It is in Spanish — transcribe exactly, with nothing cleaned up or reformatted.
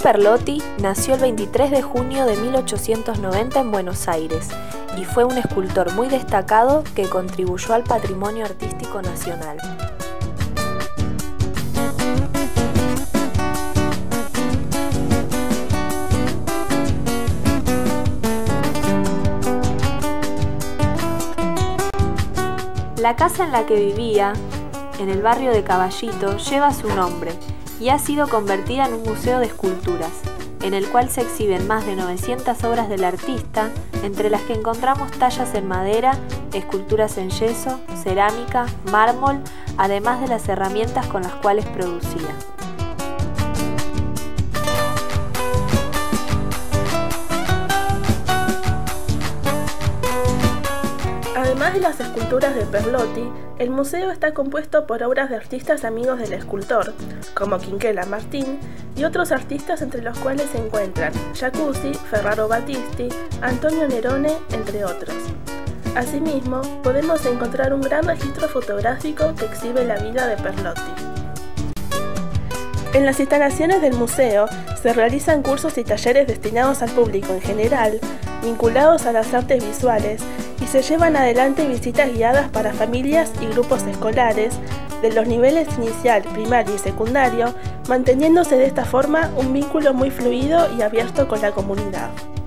Perlotti nació el veintitrés de junio de mil ochocientos noventa en Buenos Aires y fue un escultor muy destacado que contribuyó al patrimonio artístico nacional. La casa en la que vivía, en el barrio de Caballito, lleva su nombre y ha sido convertida en un museo de esculturas, en el cual se exhiben más de novecientas obras del artista, entre las que encontramos tallas en madera, esculturas en yeso, cerámica, mármol, además de las herramientas con las cuales producía. Además de las esculturas de Perlotti, el museo está compuesto por obras de artistas amigos del escultor, como Quinquela Martín, y otros artistas entre los cuales se encuentran Jacuzzi, Ferraro Battisti, Antonio Nerone, entre otros. Asimismo, podemos encontrar un gran registro fotográfico que exhibe la vida de Perlotti. En las instalaciones del museo se realizan cursos y talleres destinados al público en general, vinculados a las artes visuales, y se llevan adelante visitas guiadas para familias y grupos escolares de los niveles inicial, primario y secundario, manteniéndose de esta forma un vínculo muy fluido y abierto con la comunidad.